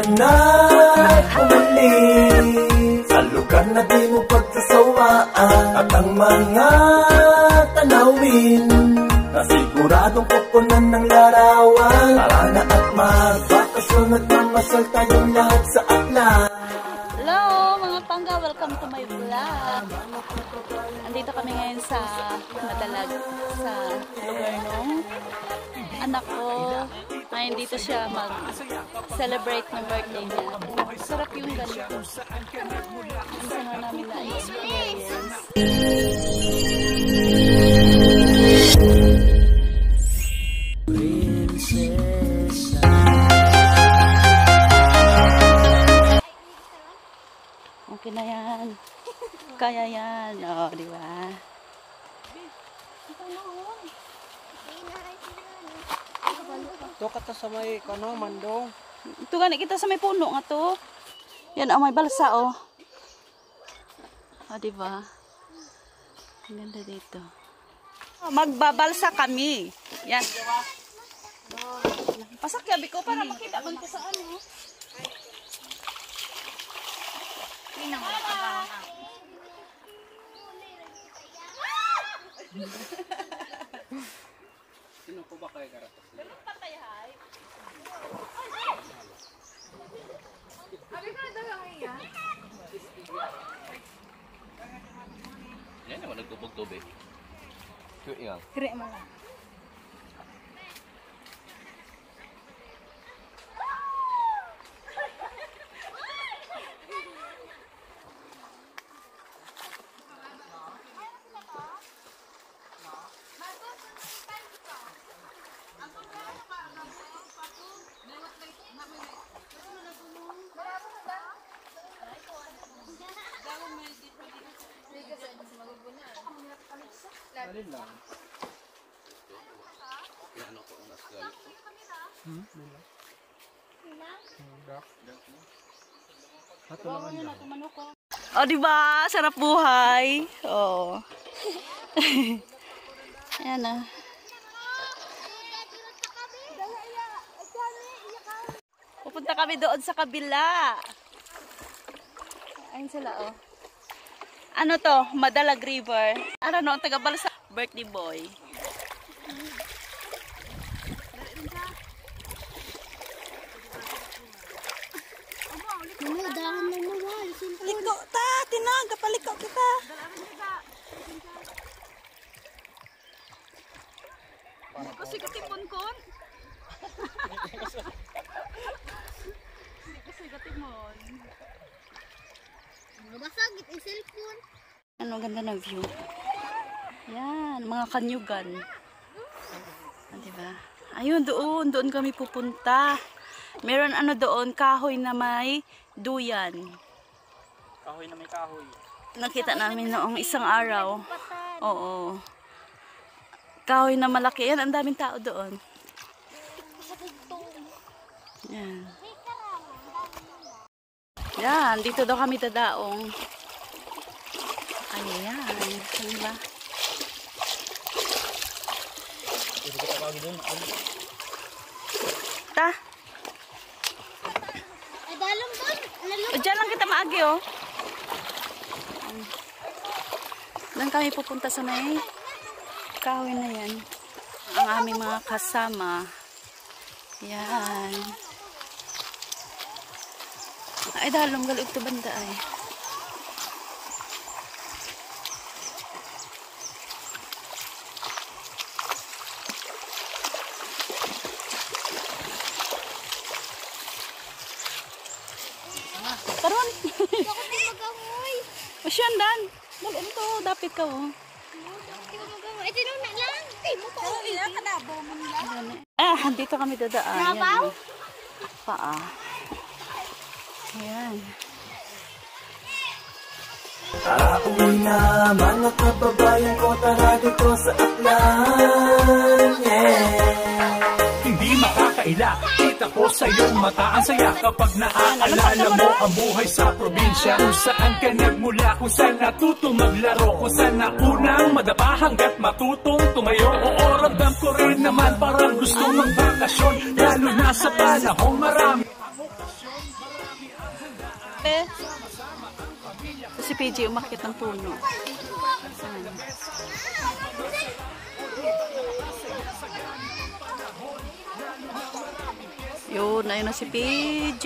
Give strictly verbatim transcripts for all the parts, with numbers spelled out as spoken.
na't umalis sa lugar na di mo pagkasawaan, at ang mga tanawin na siguradong kukunan ng larawan. Tara na at magbakasyon at mamasal tayong lahat sa aklan. Hello mga pangga, welcome to my vlog. Andito kami ngayon sa Madalag, sa lugar nung anak ko. Ngayon dito siya mag-celebrate ng birthday niya. Sarap yung ganito. Isa nga namin na experience. Okay na yan. Kaya yan. O, oh, di ba? Ito ka ta sa may kano, mandong. Ito gani kita sa may puno nga to. Yan, oh, may balsa, oh. O, oh, di ba? Ang ganda dito. Oh, magbabalsa kami. Yan. Pasakyabi ko para makita man ko sa ano. Sino mo ka? Sino ko ba kayo karatas? Patay hay. Abi ka daw lang iya. Yan naman nagtubog tubig. Kaya yan. Kire mo lang. Alin lang? Yan ako ang nasal. Hmm? Bilang? Dak. Hato lang ang dak. Oh, di ba? Sarap buhay. Oh. Ayan na. Pupunta kami doon sa kabila. Ayun sila, oh. Ano to? Madalag River. Ano no? Taga-Balsa. Birthday boy. Liko ta! Tinaga! Paliko kita! Kasi katipon-kon. Kasi katipon. Masagit ang cellphone. Ano ganda ng view. Yan, mga kanyugan. Ah, diba? Ayun, doon. Doon kami pupunta. Meron ano doon, kahoy na may duyan. Kahoy na may kahoy. Nakita namin noong isang araw. Oo. Kahoy na malaki. Yan, ang daming tao doon. Yan. Yan, dito daw kami dadaong. Ayan. Saan ba? Ta? Ay, dalam doon. O, dyan lang kita maagi, oh. Doon kami pupunta sa may kahoy na yan. Ang aming mga kasama. Yan. Ay, dalong galog to banda ay. Karon. Ako din magamoy. Masyan dan. Dali ito, dapit ka oh. Ay, tinuna lang. Ay, mo pa. Ila ka na, mo nila. Ah, dito kami dadaan. Nabaw? Paa. Ayan. Tara uwi na mga kababayan ko, tara dito sa aklan. Yeah. Hindi makakaila, kita ko sa iyong mata ang saya kapag naaalala mo ang buhay sa probinsya. Kung saan ka nagmula, kung saan natuto maglaro, kung saan naunang madapa hanggat matutong tumayo. Oo, ramdam ko rin naman parang gusto ng bakasyon, lalo na sa panahong marami. be. Si P J umakyat ng puno. Ayan. Yun, ayun na si P J.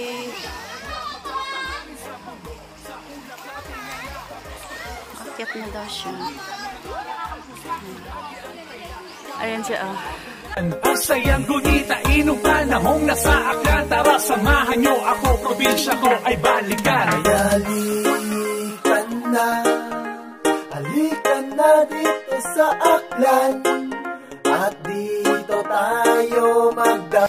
Akyat na daw siya. Ayan siya, ah. Ang sayang gunitain nung panahong nasa aklan. Tara, samahan nyo ako, probinsya ko ay balikan. Halika na, halika na dito sa aklan, at dito tayo magda.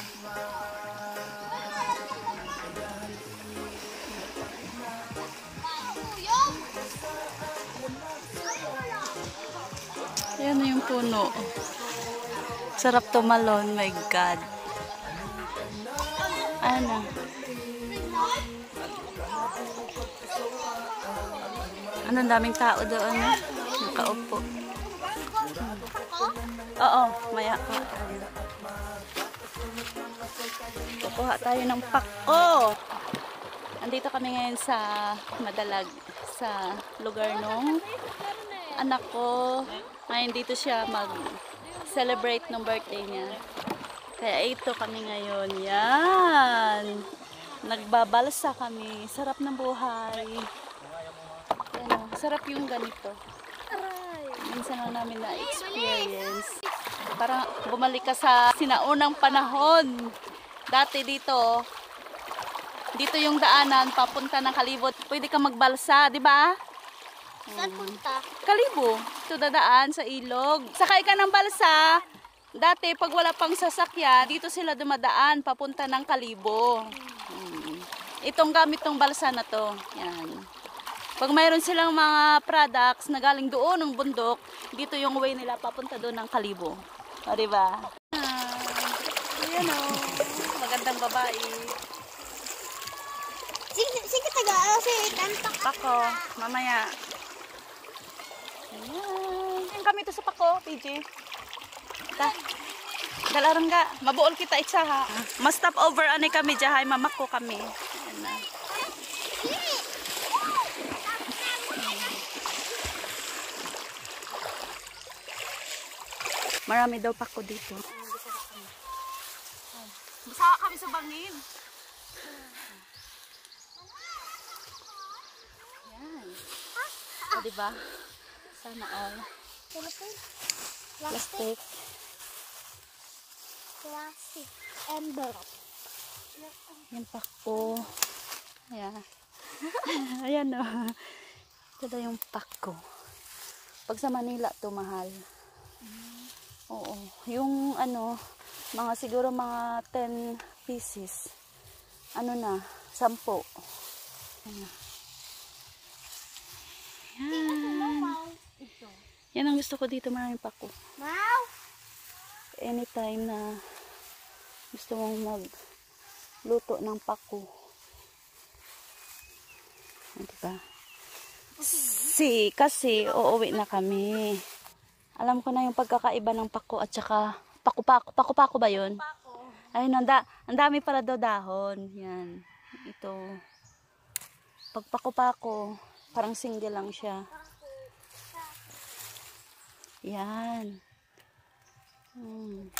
Ayan na yung puno. Sarap tumalon, my God. Ano? Ano, daming tao doon. Nakaupo. Oo, maya pa. Kukuha tayo ng pako. Andito kami ngayon sa Madalag, sa lugar nung anak ko. Ngayon dito siya mag-celebrate ng birthday niya. Kaya ito kami ngayon. Yan. Nagbabalsa kami. Sarap ng buhay. Yan, sarap yung ganito. Minsan lang namin na-experience. Parang bumalik ka sa sinaunang panahon. Dati dito, dito yung daanan papunta ng Kalibot. Pwede ka magbalsa, di ba? Saan punta? Kalibo. Ito dadaan sa ilog. Sakay ka ng balsa. Dati, pag wala pang sasakyan, dito sila dumadaan papunta ng Kalibo. Hmm. Itong gamit ng balsa na to. Yan. Pag mayroon silang mga products na galing doon ng bundok, dito yung way nila papunta doon ng Kalibo. O, diba? Ah, ayan o. Magandang babae. Sige, sige taga, kasi kantak. Pako, mamaya. Ayan. Ayan kami ito sa Pako, P J. Ta. Dalarang ga. Mabuol kita itsa ha. Mas stop over ani kami jahay mamako kami. Ayan na. Marami daw Pako dito. Basa kami sa bangin. Ayan. O, diba? Sana all. Plastic. Plastic. Plastic. Envelope. Yan Pako. Ayan. Ayan o. Ito daw yung Pako. Pag sa Manila to mahal. Oo. Yung ano, mga siguro mga ten pieces. Ano na, sampo. Ayan. Yan. Yan ang gusto ko dito, maraming Pako. Wow! Anytime na gusto mong magluto ng Pako. Diba? Si, kasi uuwi na kami. Alam ko na yung pagkakaiba ng Pako at saka Pako-Pako. Pako-Pako ba yun? Pako. Ayun, ang, da ang dami pala daw dahon. Yan. Ito. Pag Pako-Pako, parang single lang siya. Yan. Hmm.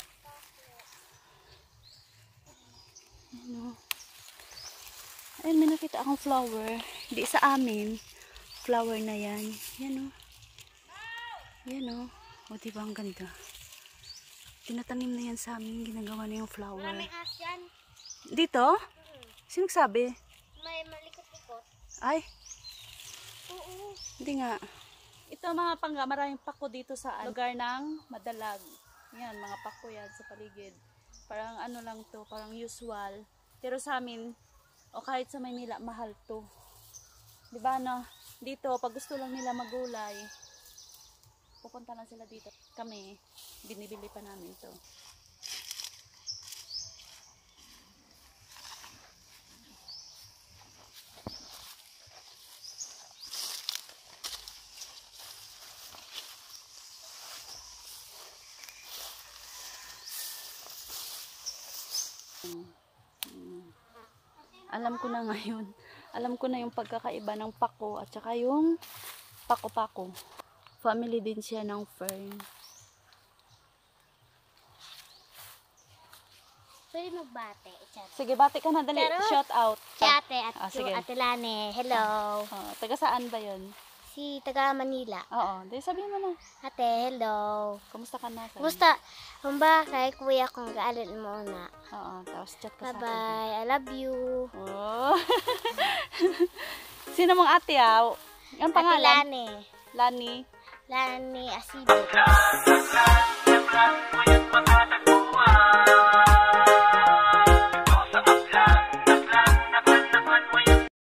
Ano? Ayun, may nakita akong flower. Hindi sa amin. Flower na yan. Yan o. Yan o. O, diba ang ganda? Tinatanim na yan sa amin. Ginagawa na yung flower. Maraming as yan. Dito? Sino nagsabi? May malikot-likot. Ay, Oo. hindi nga. Ito mga pangga, maraming Pako dito sa lugar ng Madalag. Yan, mga Pako yan sa paligid. Parang ano lang to, parang usual. Pero sa amin, o kahit sa Maynila, mahal to. Diba no? Dito, pag gusto lang nila magulay, pupunta lang sila dito. Kami, binibili pa namin to. Alam ko na ngayon, Alam ko na yung pagkakaiba ng pako at saka yung pako-pako. Family din siya ng fern. Pwede magbate. Chat. Sige, bati ka na, dali. Pero- Shout out. Si ate at Ah, si sige. ate Lane. Hello. Oh, taga saan ba yun? Si taga Manila. Oo, di sabihin mo na. Ate, hello. Kumusta ka na? Sabi? Kumusta? Kung ba kay kuya kong gaalin mo na. Oo, tapos chat ka sa akin. Bye-bye. I love you. Oh. Sino mong ate ah? Ang pangalan? Ate Lane. Lani. Lane Asibo.